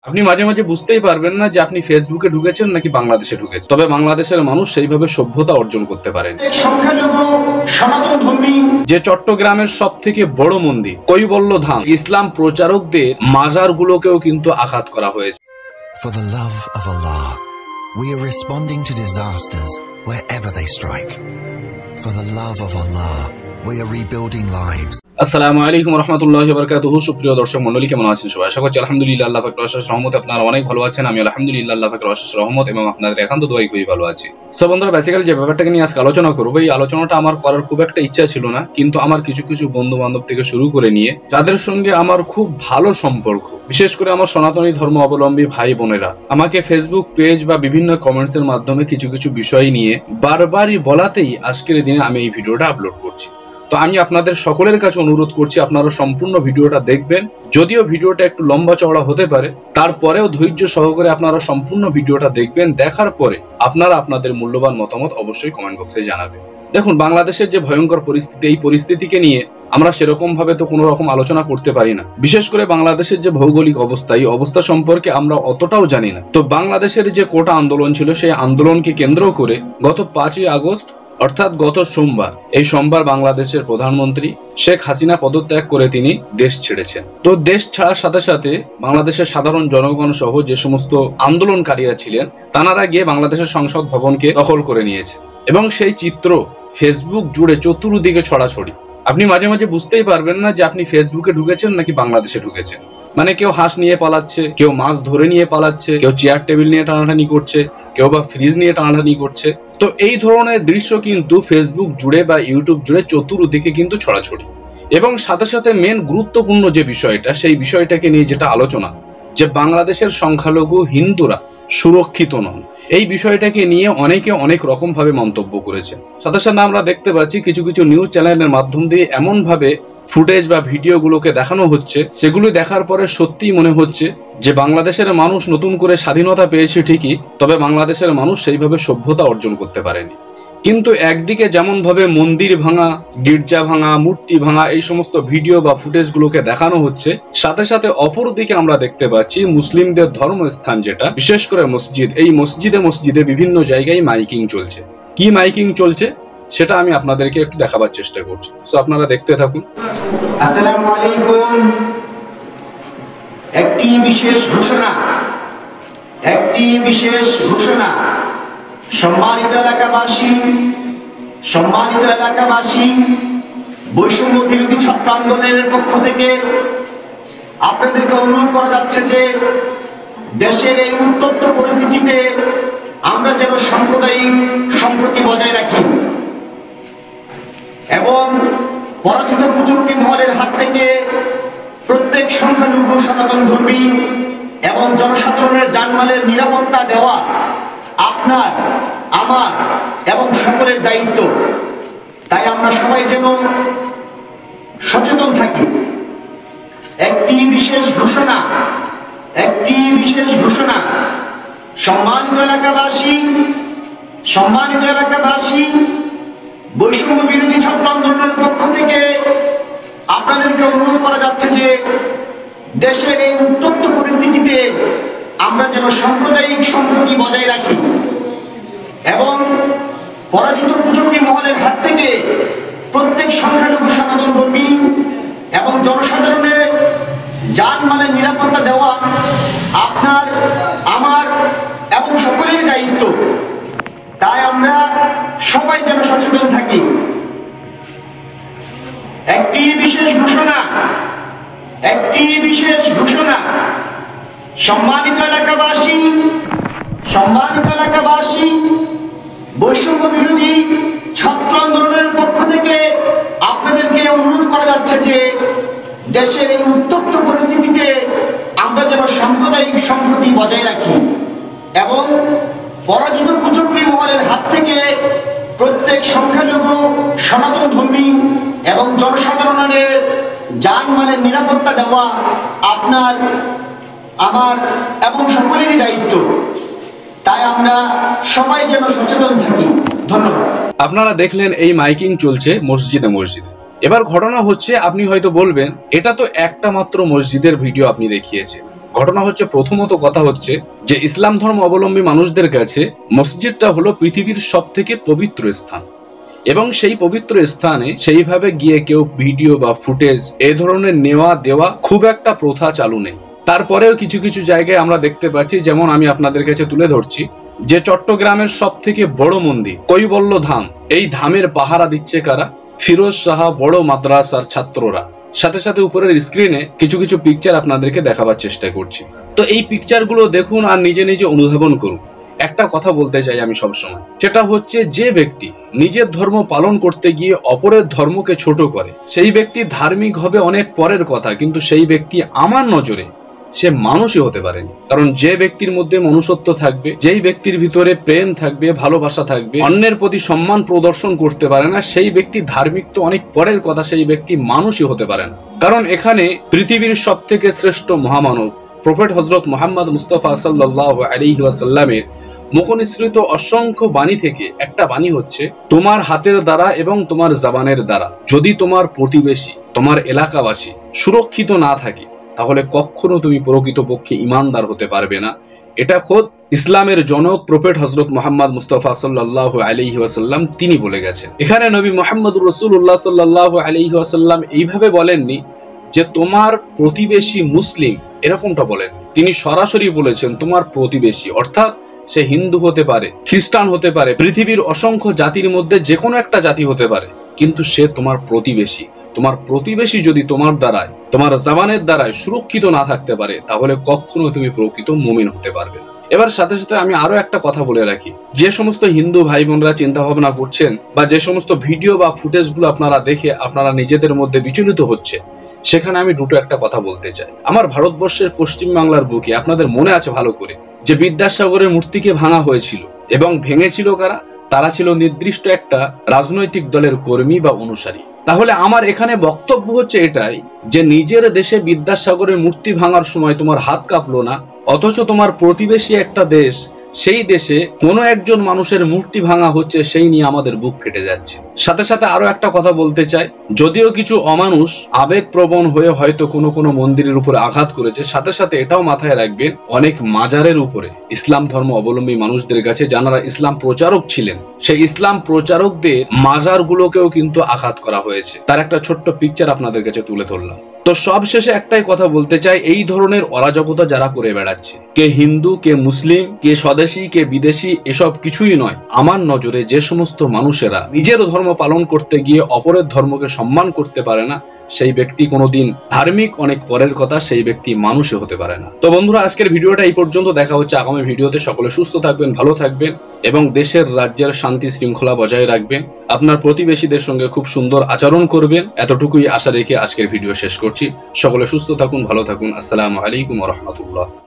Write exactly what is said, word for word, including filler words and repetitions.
আপনি মাঝে মাঝে বুঝতেই পারবেন না যে আপনি ফেসবুকে ঢুকেছেন নাকি বাংলাদেশে ঢুকেছেন। তবে বাংলাদেশের মানুষ সেইভাবে সভ্যতা অর্জন করতে পারেন। যে চট্টগ্রামের সব থেকে বড় মন্দির কৈবল্য ধাম ইসলাম প্রচারকদের মাজারগুলোকেও কিন্তু আঘাত করা হয়েছে। For the love of Allah, we are responding to disasters wherever they strike. For the love of Allah, we are rebuilding lives. আসসালামু আলাইকুম রাহমাতুল্লাহি ওয়া বারাকাতুহু। সুপ্রিয় দর্শক মণ্ডলী, কেমন আছেন সবাই? আশা করছি আলহামদুলিল্লাহ আল্লাহ পাকের অশেষ রহমতে আপনারা অনেক ভালো আছেন। আমি আলহামদুলিল্লাহ আল্লাহ পাকের অশেষ রহমত এবং আপনাদের একান্ত দোয়াই খুবই ভালো আছি। সো বন্ধুরা, বেসিক্যালি যে ব্যাপারটাকে নিয়ে আজকে আলোচনা করবো, এই আলোচনাটা আমার করার খুব একটা ইচ্ছা ছিল না, কিন্তু আমার কিছু কিছু বন্ধু বান্ধব থেকে শুরু করে নিয়ে যাদের সঙ্গে আমার খুব ভালো সম্পর্ক, বিশেষ করে আমার সনাতনী ধর্ম অবলম্বী ভাই বোনেরা আমাকে ফেসবুক পেজ বা বিভিন্ন কমেন্টস এর মাধ্যমে কিছু কিছু বিষয় নিয়ে বারবারই বলাতেই আজকের দিনে আমি এই ভিডিওটা আপলোড করছি। তো আমি আপনাদের সকলের কাছে অনুরোধ করছি আপনারা সম্পূর্ণ ভিডিওটা দেখবেন। যদিও ভিডিওটা একটু লম্বা চওড়া হতে পারে, তারপরেও ধৈর্য সহকারে আপনারা সম্পূর্ণ ভিডিওটা দেখবেন। দেখার পরে আপনারা আপনাদের মূল্যবান মতামত অবশ্যই কমেন্ট বক্সে জানাবেন। দেখুন, বাংলাদেশের যে ভয়ঙ্কর পরিস্থিতি, এই পরিস্থিতিকে নিয়ে আমরা সেরকম ভাবে তো কোনো রকম আলোচনা করতে পারি না। বিশেষ করে বাংলাদেশের যে ভৌগোলিক অবস্থা, এই অবস্থা সম্পর্কে আমরা অতটাও জানি না। তো বাংলাদেশের যে কোটা আন্দোলন ছিল, সেই আন্দোলনকে কেন্দ্র করে গত পাঁচই আগস্ট অর্থাৎ গত সোমবার, এই সোমবার বাংলাদেশের প্রধানমন্ত্রী শেখ হাসিনা পদত্যাগ করে তিনি দেশ ছেড়েছেন। তো দেশ ছাড়ার সাথে সাথে বাংলাদেশের সাধারণ জনগণ সহ যে সমস্ত আন্দোলনকারীরা ছিলেন, তারা গিয়ে বাংলাদেশের সংসদ ভবনকে দখল করে নিয়েছে এবং সেই চিত্র ফেসবুক জুড়ে চতুর্দিকে ছড়াছড়ি। আপনি মাঝে মাঝে বুঝতেই পারবেন না যে আপনি ফেসবুকে ঢুকেছেন নাকি বাংলাদেশে ঢুকেছেন। মানে কেউ হাঁস নিয়ে পালাচ্ছে, কেউ মাছ ধরে নিয়ে পালাচ্ছে, কেউ চেয়ার টেবিল নিয়ে টানাটানি করছে, কেউ বা ফ্রিজ নিয়ে টানাটানি করছে। তো এই ধরনের দৃশ্য কিন্তু ফেসবুক জুড়ে বা ইউটিউব জুড়ে চতুর্দিকে কিন্তু ছড়াছড়ি। এবং সাথে সাথে মেন গুরুত্বপূর্ণ যে বিষয়টা, সেই বিষয়টাকে নিয়ে যেটা আলোচনা, যে বাংলাদেশের সংখ্যালঘু হিন্দুরা সুরক্ষিত নন, এই বিষয়টাকে নিয়ে অনেকে অনেক রকম ভাবে মন্তব্য করেছে। সাথে সাথে আমরা দেখতে পাচ্ছি কিছু কিছু নিউজ চ্যানেলের মাধ্যম দিয়ে এমন ভাবে ফুটেজ বা ভিডিওগুলোকে দেখানো হচ্ছে, সেগুলো দেখার পরে সত্যিই মনে হচ্ছে যে বাংলাদেশের মানুষ নতুন করে স্বাধীনতা পেয়েছে ঠিকই, তবে বাংলাদেশের মানুষ সেইভাবে সভ্যতা অর্জন করতে পারেনি। কিন্তু একদিকে যেমন ভাবে মন্দির ভাঙা, গির্জা ভাঙা, মূর্তি ভাঙা, এই সমস্ত ভিডিও বা ফুটেজগুলোকে দেখানো হচ্ছে, সাথে সাথে অপরদিকে আমরা দেখতে পাচ্ছি মুসলিমদের ধর্মস্থান যেটা, বিশেষ করে মসজিদ, এই মসজিদে মসজিদে বিভিন্ন জায়গায় মাইকিং চলছে। কি মাইকিং চলছে সেটা আমি আপনাদেরকে একটু দেখাবার চেষ্টা করছি। সো আপনারা দেখতে থাকুন। আসসালামু আলাইকুম। একটি বিশেষ ঘোষণা একটি বিশেষ ঘোষণা সম্মানিত এলাকাবাসী সম্মানিত এলাকাবাসী বৈষম্য বিরোধী ছাত্র আন্দোলনের পক্ষ থেকে আপনাদেরকে অনুরোধ করা যাচ্ছে যে দেশের এই উত্তপ্ত পরিস্থিতিতে আমরা যেন সাম্প্রদায়িক সম্প্রীতি বজায় রাখি এবং পরাজিত কুচক্রী মহলের হাত থেকে প্রত্যেক সংখ্যালঘু সনাতন ধর্মী এবং জনসাধারণের জানমালের নিরাপত্তা দেওয়া আপনার, আমার এবং সকলের দায়িত্ব। তাই আমরা সবাই যেন সচেতন থাকি। একটি বিশেষ ঘোষণা একটি বিশেষ ঘোষণা সম্মানিত এলাকাবাসী সম্মানিত এলাকাবাসী বৈষম্য বিরোধী ছাত্র আন্দোলনের পক্ষ থেকে আপনাদেরকে অনুরোধ করা যাচ্ছে যে দেশের এই উত্তপ্ত পরিস্থিতিতে আমরা যেন সাম্প্রদায়িক সম্প্রীতি বজায় রাখি এবং পরাজিত কুচক্রী মহলের হাত থেকে প্রত্যেক সংখ্যালঘু সনাতন ধর্মী এবং জনসাধারণের জানমালের নিরাপত্তা দেওয়া আপনার, আমার এবং সকলের দায়িত্ব। তাই আমরা সবাই যেন সচেতন থাকি। একটি বিশেষ ঘোষণা একটি বিশেষ ঘোষণা সম্মানিত এলাকাবাসী সম্মানিত এলাকাবাসী বৈষম্য বিরোধী ছাত্র আন্দোলনের পক্ষ থেকে আপনাদেরকে অনুরোধ করা যাচ্ছে যে দেশের এই উত্তপ্ত পরিস্থিতিতে আমরা যেন সাম্প্রদায়িক সম্প্রীতি বজায় রাখি এবং পরাজিত কুচক্রী মহলের হাত থেকে প্রত্যেক সংখ্যালঘু সনাতন ধর্মী এবং জনসাধারণের জানমালের নিরাপত্তা দেওয়া আপনার, আমার এবং সকলেরই দায়িত্ব। তাই আমরা সবাই যেন সচেতন থাকি। ধন্যবাদ। আপনারা দেখলেন এই মাইকিং চলছে মসজিদে মসজিদে। এবার ঘটনা হচ্ছে, আপনি হয়তো বলবেন এটা তো একটা মাত্র মসজিদের ভিডিও আপনি দেখিয়েছেন, ঘটনা হচ্ছে, প্রথমত কথা হচ্ছে যে ইসলাম ধর্ম অবলম্বী মানুষদের কাছে মসজিদটা হলো পৃথিবীর সব থেকে পবিত্র স্থান, এবং সেই পবিত্র স্থানে সেইভাবে গিয়ে কেউ ভিডিও বা ফুটেজ এ ধরনের নেওয়া দেওয়া খুব একটা প্রথা চালু নেই। তারপরেও কিছু কিছু জায়গায় আমরা দেখতে পাচ্ছি, যেমন আমি আপনাদের কাছে তুলে ধরছি যে চট্টগ্রামের সব থেকে বড় মন্দির কৈবল্য ধাম, এই ধামের পাহারা দিচ্ছে কারা? ফিরোজ শাহ বড় মাদ্রাসার ছাত্ররা। সাথে সাথে উপরের স্ক্রিনে কিছু কিছু পিকচার আপনাদেরকে দেখাবার চেষ্টা করছি। তো এই পিকচারগুলো দেখুন আর নিজে নিজে অনুধাবন করুন। একটা কথা বলতে চাই আমি সবসময়, সেটা হচ্ছে যে ব্যক্তি নিজের ধর্ম পালন করতে গিয়ে অপরের ধর্মকে ছোট করে, সেই ব্যক্তি ধার্মিক হবে অনেক পরের কথা, কিন্তু সেই ব্যক্তি আমার নজরে সে মানুষই হতে পারেনি। কারণ যে ব্যক্তির মধ্যে মনুষ্যত্ব থাকবে, যেই ব্যক্তির ভিতরে প্রেম থাকবে, ভালোবাসা থাকবে, অন্যের প্রতি সম্মান প্রদর্শন করতে পারে না, সেই ব্যক্তি ধার্মিক তো অনেক পরের কথা, সেই ব্যক্তি মানুষই হতে পারে না। কারণ এখানে পৃথিবীর সব থেকে শ্রেষ্ঠ মহামানব প্রফেট হযরত মুহাম্মদ মুস্তাফা সাল্লাল্লাহু আলাইহি ওয়াসাল্লামের মুখনিসৃত অসংখ্য বাণী থেকে একটা বাণী হচ্ছে, তোমার হাতের দ্বারা এবং তোমার জবানের দ্বারা যদি তোমার প্রতিবেশী, তোমার এলাকাবাসী সুরক্ষিত না থাকে, তাহলে কখনো তুমি প্রকৃতপক্ষে ইমানদার হতে পারবে না। এটা খোদ ইসলামের জনক প্রফেট হযরত মুহাম্মদ মুস্তাফা সাল্লাল্লাহু আলাইহি ওয়াসাল্লাম তিনি বলে গেছেন। এখানে নবী মুহাম্মদুর রাসূলুল্লাহ সাল্লাল্লাহু আলাইহি ওয়াসাল্লাম এইভাবে বলেননি যে তোমার প্রতিবেশী মুসলিম, এরকমটা বলেননি। তিনি সরাসরি বলেছেন তোমার প্রতিবেশী, অর্থাৎ সে হিন্দু হতে পারে, খ্রিস্টান হতে পারে, পৃথিবীর অসংখ্য জাতির মধ্যে যে কোনো একটা জাতি হতে পারে, কিন্তু সে তোমার প্রতিবেশী। তোমার প্রতিবেশী যদি তোমার দ্বারায়, তোমার জবানের দ্বারায় সুরক্ষিত না থাকতে পারে, তাহলে কখনো তুমি প্রকৃত মুমিন হতে পারবে না। এবার সাথে সাথে আমি আরো একটা কথা বলে রাখি, যে সমস্ত হিন্দু ভাই বোনরা চিন্তা ভাবনা করছেন বা যে সমস্ত ভিডিও বা ফুটেজ গুলো আপনারা দেখে আপনারা নিজেদের মধ্যে বিচলিত হচ্ছে, সেখানে আমি দুটো একটা কথা বলতে চাই। আমার ভারতবর্ষের পশ্চিম বাংলার বুকে আপনাদের মনে আছে ভালো করে যে বিদ্যাসাগরের মূর্তিকে ভাঙা হয়েছিল, এবং ভেঙেছিল কারা? তারা ছিল নির্দিষ্ট একটা রাজনৈতিক দলের কর্মী বা অনুসারী। তাহলে আমার এখানে বক্তব্য হচ্ছে এটাই যে নিজের দেশে বিদ্যাসাগরের মূর্তি ভাঙার সময় তোমার হাত কাঁপলো না, অথচ তোমার প্রতিবেশী একটা দেশ, সেই দেশে কোনো একজন মানুষের মূর্তি ভাঙা হচ্ছে, সেই নিয়ে আমাদের বুক ফেটে যাচ্ছে। সাথে সাথে আরো একটা কথা বলতে চাই, যদিও কিছু অমানুষ আবেগপ্রবণ হয়ে হয়তো কোনো কোনো মন্দিরের উপরে আঘাত করেছে, সাথে সাথে এটাও মাথায় রাখবেন অনেক মাজারের উপরে ইসলাম ধর্ম অবলম্বী মানুষদের কাছে যারা ইসলাম প্রচারক ছিলেন, সেই ইসলাম প্রচারকদের মাজারগুলোকেও কিন্তু আঘাত করা হয়েছে। তার একটা ছোট্ট পিকচার আপনাদের কাছে তুলে ধরলাম। তো সব শেষে একটাই কথা বলতে চাই, এই ধরনের অরাজকতা যারা করে বেড়াচ্ছে, কে হিন্দু, কে মুসলিম, কে স্বদেশী, কে বিদেশি, এসব কিছুই নয়। আমার নজরে যে সমস্ত মানুষেরা নিজের ধর্ম পালন করতে গিয়ে অপরের ধর্মকে সম্মান করতে পারে না, সেই ব্যক্তি কোনোদিন ধার্মিক অনেক পরের কথা, সেই ব্যক্তি মানুষই হতে পারে না। তো বন্ধুরা, আজকের ভিডিওটা এই পর্যন্ত। দেখা হচ্ছে আগামী ভিডিওতে। সকলে সুস্থ থাকবেন, ভালো থাকবেন এবং দেশের রাজ্যের শান্তি শৃঙ্খলা বজায় রাখবেন। আপনার প্রতিবেশীদের সঙ্গে খুব সুন্দর আচরণ করবেন, এতটুকুই আশা রেখে আজকের ভিডিও শেষ করছি। সকলে সুস্থ থাকুন, ভালো থাকুন। আসসালামু আলাইকুম ওয়া রাহমাতুল্লাহ।